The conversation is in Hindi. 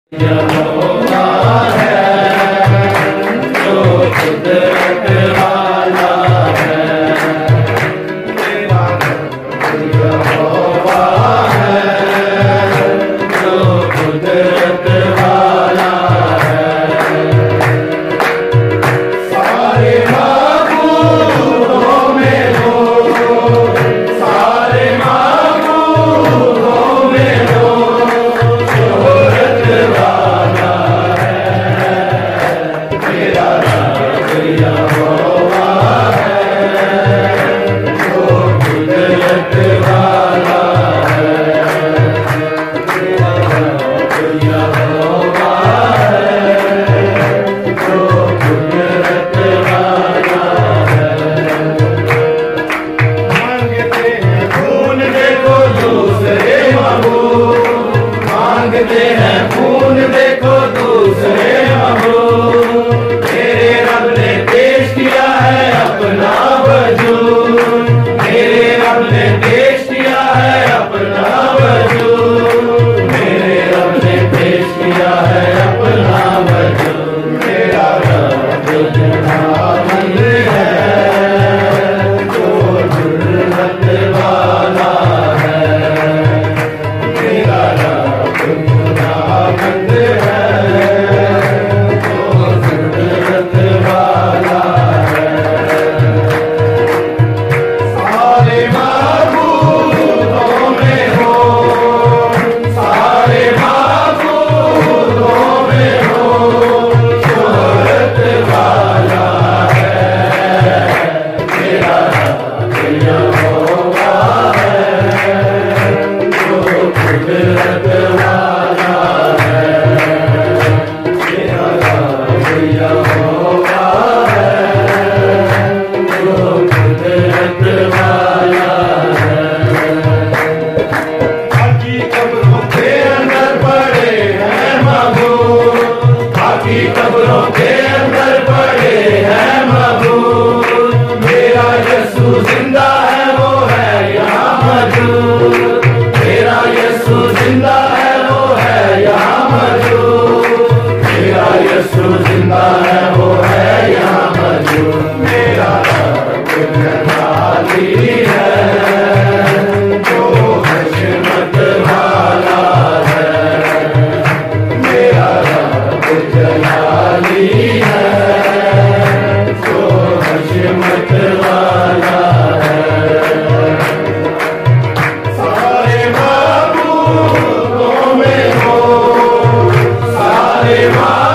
यहोवा है जो कुदरत वाला है, यहोवा है जो कुदरत वाला है। सारे माबूदों में हो, सारे माबूदों में हो, शोहरत वाला है मेरा रब यहोवा है जो कुदरत वाला है, मेरा रब यहोवा है जो कुदरत वाला है। मांगते हैं खून देखो दूसरे महबूब, मांगते हैं खून देखो दूसरे महबूब, मेरे रब ने पेश किया है अपना वजूद, मेरे रब ने पेश किया है अपना वजूद, मेरे रब ने पेश किया है अपना वजूद, मेरा रब जुर्मंद है जो जुर्मत वाला है, मेरा रब जुर्मंद है जो जुर्मत वाला है। सारे माबूदों में हो, सारे माबूदों में हो, शोहरत वाला है मेरा रब यहोवा है जो कुदरत वाला है, मेरा रब यहोवा है जो कुदरत वाला है। बाकी कब्रों के अंदर पड़े हैं महबूब, बाकी कब्रों के अंदर पड़े हैं महबूब, मेरा यीशु जिंदा है वो है यहाँ मौजूद, मेरा यीशु जिंदा है वो है यहाँ मौजूद, मेरा यीशु जिंदा है वो है यहाँ मौजूद, मेरा रब जलाली है जो हशमत वाला है, मेरा रब जलाली है जो हशमत वाला है। सारे माबूदों में हो, सारे